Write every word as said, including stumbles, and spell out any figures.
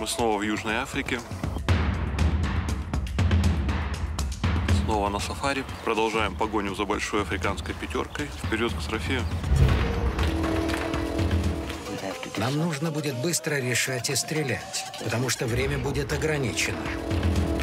Мы снова в Южной Африке. Снова на сафари. Продолжаем погоню за большой африканской пятеркой. Вперед к трофею. Нам нужно будет быстро решать и стрелять, потому что время будет ограничено.